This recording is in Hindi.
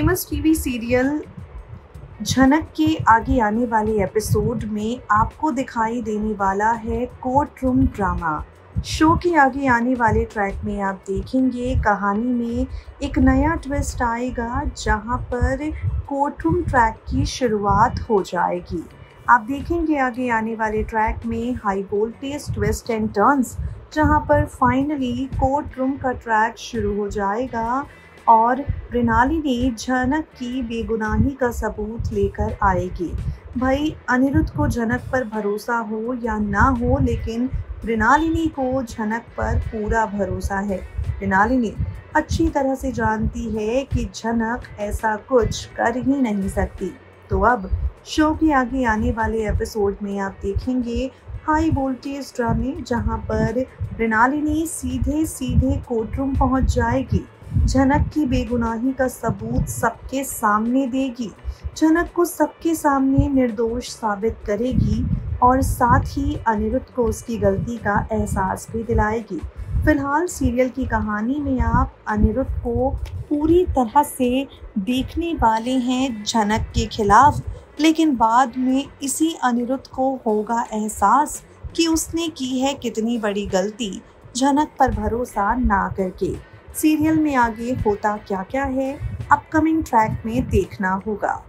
फेमस टीवी सीरियल झनक के आगे आने वाले एपिसोड में आपको दिखाई देने वाला है कोर्ट रूम ड्रामा। शो के आगे आने वाले ट्रैक में आप देखेंगे कहानी में एक नया ट्विस्ट आएगा, जहां पर कोर्ट रूम ट्रैक की शुरुआत हो जाएगी। आप देखेंगे आगे आने वाले ट्रैक में high voltage twist and turns, जहां पर फाइनली कोर्ट रूम का ट्रैक शुरू हो जाएगा और मृणालिनी झनक की बेगुनाही का सबूत लेकर आएगी। भाई अनिरुद्ध को झनक पर भरोसा हो या ना हो, लेकिन मृणालिनी को झनक पर पूरा भरोसा है। मृणालिनी अच्छी तरह से जानती है कि झनक ऐसा कुछ कर ही नहीं सकती। तो अब शो के आगे आने वाले एपिसोड में आप देखेंगे हाई वोल्टेज ड्रामे, जहां पर मृणालिनी सीधे सीधे कोर्ट रूम पहुंच जाएगी, झनक की बेगुनाही का सबूत सबके सामने देगी, झनक को सबके सामने निर्दोष साबित करेगी और साथ ही अनिरुद्ध को उसकी गलती का एहसास भी दिलाएगी। फिलहाल सीरियल की कहानी में आप अनिरुद्ध को पूरी तरह से देखने वाले हैं झनक के खिलाफ, लेकिन बाद में इसी अनिरुद्ध को होगा एहसास कि उसने की है कितनी बड़ी गलती झनक पर भरोसा ना करके। सीरियल में आगे होता क्या क्या है अपकमिंग ट्रैक में देखना होगा।